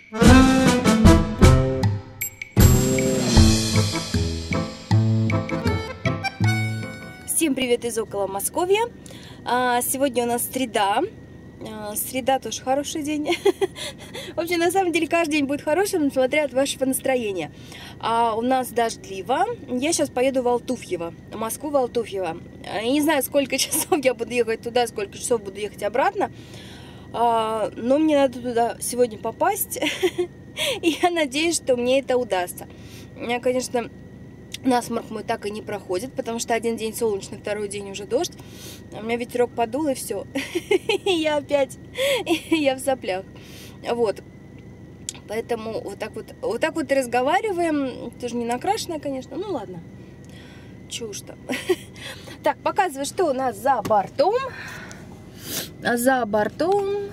Всем привет из около Московья. Сегодня у нас среда. Среда тоже хороший день. В общем, на самом деле каждый день будет хорошим, смотря от вашего настроения. У нас дождливо. Я сейчас поеду в Алтуфьево, Москву в Алтуфьево. Я не знаю, сколько часов я буду ехать туда, сколько часов буду ехать обратно. Но мне надо туда сегодня попасть. И я надеюсь, что мне это удастся. У меня, конечно, насморк мой так и не проходит, потому что один день солнечный, второй день уже дождь. У меня ветерок подул, и все. И я опять, я в соплях. Вот. Поэтому вот так вот разговариваем. Тоже не накрашенная, конечно. Ну ладно. Чушь там. Так, показываю, что у нас за бортом. За бортом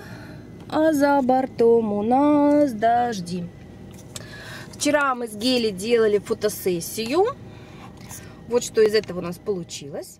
у нас дожди. Вчера мы с Гели делали фотосессию. Вот что из этого у нас получилось.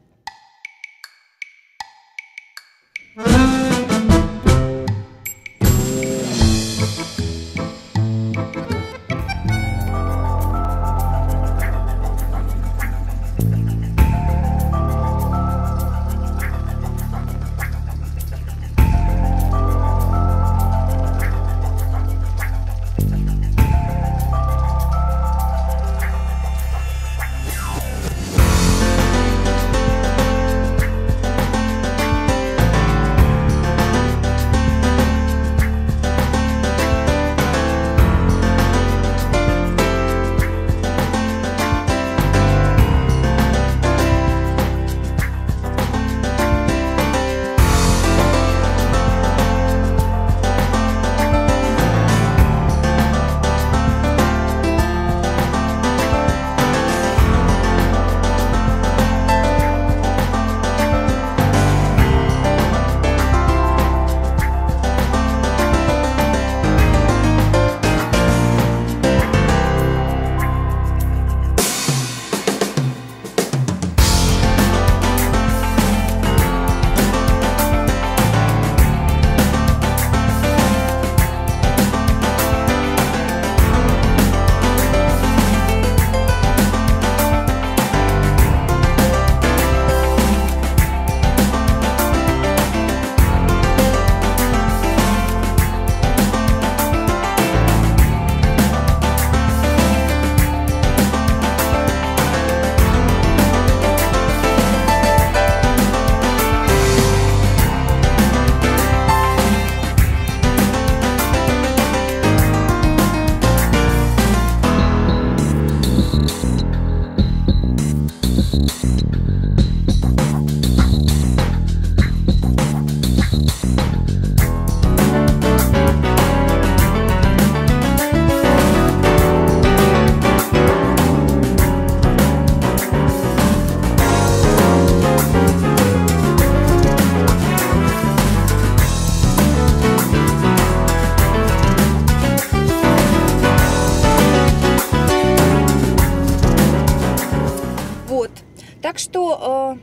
Так что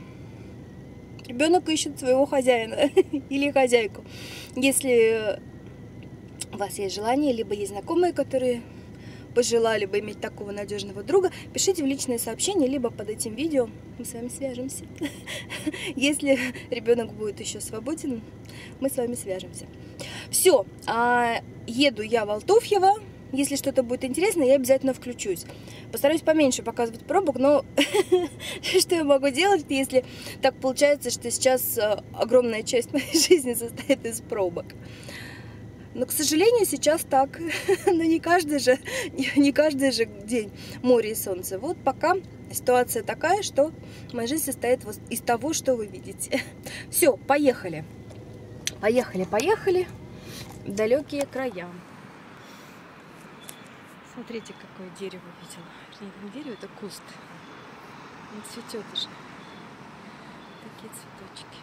ребенок ищет своего хозяина или хозяйку. Если у вас есть желание, либо есть знакомые, которые пожелали бы иметь такого надежного друга, пишите в личные сообщения, либо под этим видео мы с вами свяжемся. Если ребенок будет еще свободен, мы с вами свяжемся. Все, еду я в Алтуфьево. Если что-то будет интересно, я обязательно включусь. Постараюсь поменьше показывать пробок, но что я могу делать, если так получается, что сейчас огромная часть моей жизни состоит из пробок. Но, к сожалению, сейчас так. Но не каждый же день море и солнце. Вот пока ситуация такая, что моя жизнь состоит вот из того, что вы видите. Все, поехали. Поехали в далекие края. Смотрите, какое дерево видела. Не дерево, это куст. Он цветет уже. Такие цветочки.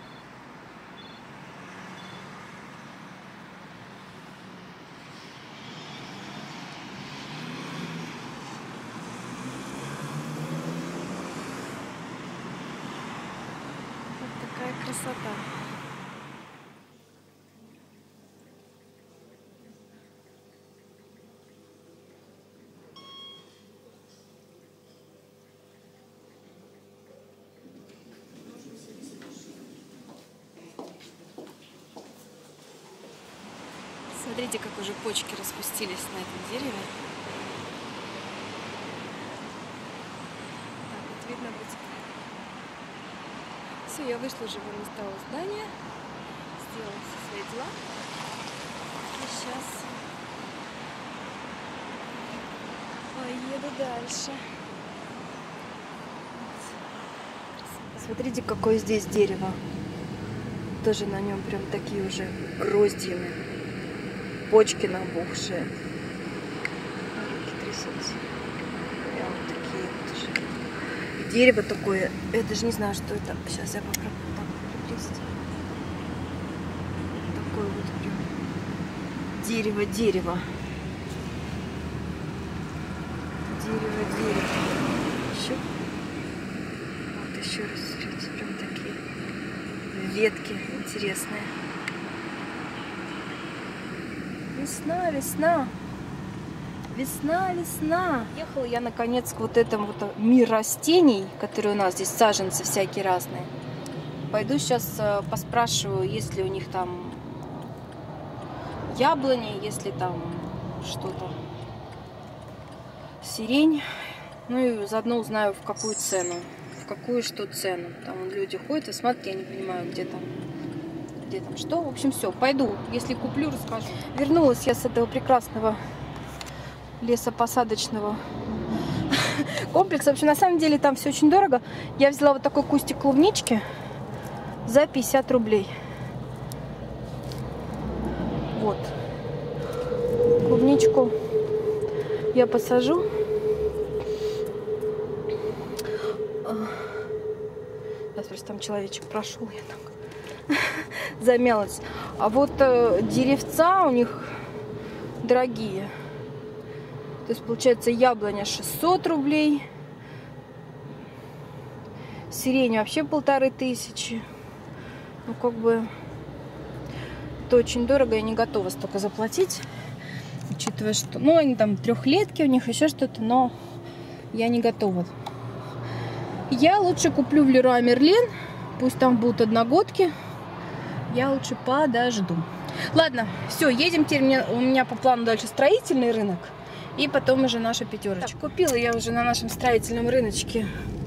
Вот такая красота. Смотрите, как уже почки распустились на этом дереве. Так, вот видно будет. Все, я вышла уже вон из того здания, сделала все свои дела. И сейчас поеду дальше. Смотрите, какое здесь дерево. Тоже на нем прям такие уже гроздьями. Почки набухшие. Руки трясутся. Прям такие вот уже. И дерево такое. Я даже не знаю, что это. Сейчас я попробую так приблизить. Такое вот прям дерево-дерево. Дерево-дерево. Еще. Вот еще раз, смотрите, прям такие ветки интересные. Весна, весна. Весна, весна. Ехала я наконец к вот этому вот мир растений, которые у нас здесь, саженцы всякие разные. Пойду сейчас поспрашиваю, есть ли у них там яблони, есть ли там что-то, сирень. Ну и заодно узнаю, в какую цену, в какую что цену. Там люди ходят и смотрят, я не понимаю, где там что. В общем, все, пойду. Если куплю, расскажу. Вернулась я с этого прекрасного лесопосадочного комплекса. В общем, на самом деле там все очень дорого. Я взяла вот такой кустик клубнички за 50 рублей. Вот. Клубничку я посажу. Сейчас просто там человечек прошел, я так замялась. А вот деревца у них дорогие. То есть получается яблоня 600 рублей. Сирень вообще 1500. Ну как бы это очень дорого, я не готова столько заплатить. Учитывая, что... Ну они там трехлетки у них, еще что-то, но я не готова. Я лучше куплю в Леруа Мерлен. Пусть там будут одногодки. Я лучше подожду. Ладно, все, едем теперь. У меня по плану дальше строительный рынок. И потом уже наша пятерочка. Так, купила я уже на нашем строительном рыночке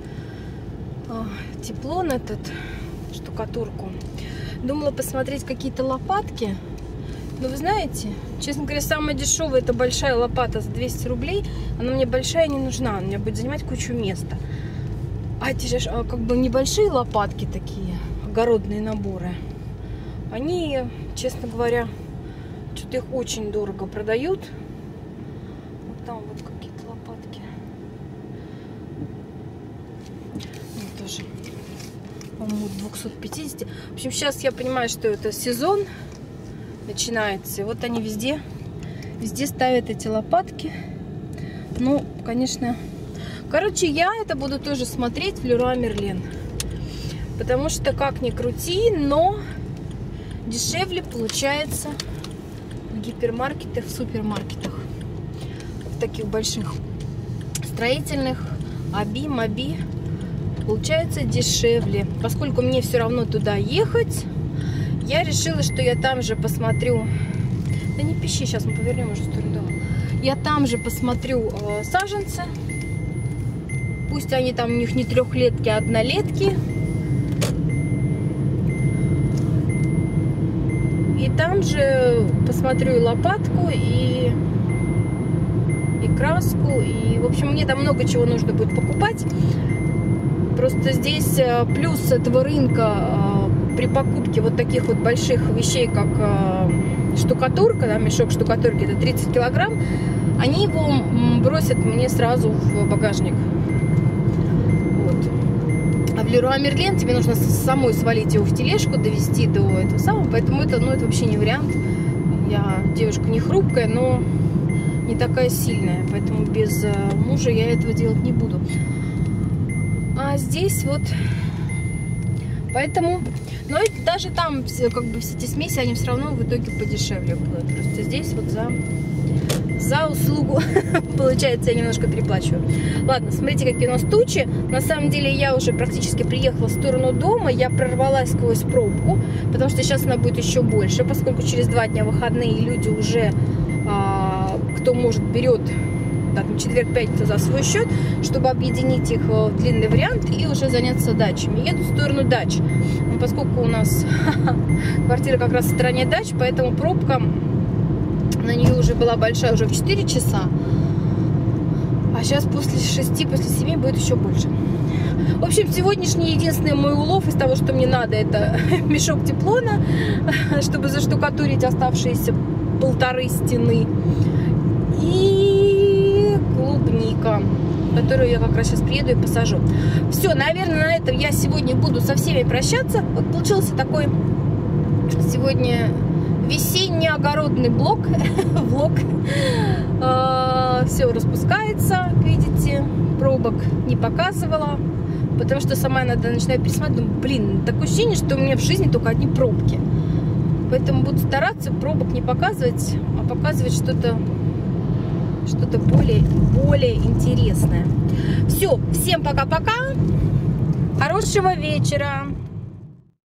теплон этот, штукатурку. Думала посмотреть какие-то лопатки. Но вы знаете, честно говоря, самая дешевая это большая лопата за 200 рублей. Она мне большая не нужна. Она мне будет занимать кучу места. А эти же как бы небольшие лопатки такие, огородные наборы, они, честно говоря, что-то их очень дорого продают. Вот там вот какие-то лопатки. Ну, тоже, по-моему, 250. В общем, сейчас я понимаю, что это сезон начинается. И вот они везде ставят эти лопатки. Ну, конечно... Короче, я это буду тоже смотреть в Леруа Мерлен. Потому что, как ни крути, но дешевле получается в гипермаркетах, в супермаркетах. В таких больших строительных, Аби, Маби. Получается дешевле. Поскольку мне все равно туда ехать, я решила, что я там же посмотрю... Да не пищи, сейчас мы повернем уже в сторону дома. Я там же посмотрю саженцы. Пусть они там у них не трехлетки, а однолетки. И там же посмотрю и лопатку, и краску. И, в общем, мне там много чего нужно будет покупать. Просто здесь плюс этого рынка при покупке вот таких вот больших вещей, как штукатурка, да, мешок штукатурки, это 30 килограмм, они его бросят мне сразу в багажник. А в Леруа Мерлен тебе нужно самой свалить его в тележку, довести до этого самого, поэтому это, ну, это вообще не вариант. Я девушка не хрупкая, но не такая сильная, поэтому без мужа я этого делать не буду. А здесь вот Поэтому, но даже там, как бы, все эти смеси, они все равно в итоге подешевле будут. Просто здесь вот за услугу, получается, я немножко переплачиваю. Ладно, смотрите, какие у нас тучи. На самом деле, я уже практически приехала в сторону дома. Я прорвалась сквозь пробку, потому что сейчас она будет еще больше, поскольку через 2 дня выходные, люди уже, кто может, берет, да, там, четверг-пятница за свой счет, чтобы объединить их в длинный вариант и уже заняться дачами. Еду в сторону дач. Но поскольку у нас квартира как раз в стороне дач, поэтому пробка на нее уже была большая, уже в 4 часа. А сейчас после 6, после 7 будет еще больше. В общем, сегодняшний единственный мой улов из того, что мне надо, это мешок теплона, чтобы заштукатурить оставшиеся 1,5 стены. И клубника, которую я как раз сейчас приеду и посажу. Все, наверное, на этом я сегодня буду со всеми прощаться. Вот получился такой сегодня весенне-огородный влог. Все распускается, видите, пробок не показывала, потому что сама иногда начинаю пересматривать, думаю, блин, такое ощущение, что у меня в жизни только одни пробки. Поэтому буду стараться пробок не показывать, а показывать что-то более интересное. Все, всем пока-пока, хорошего вечера.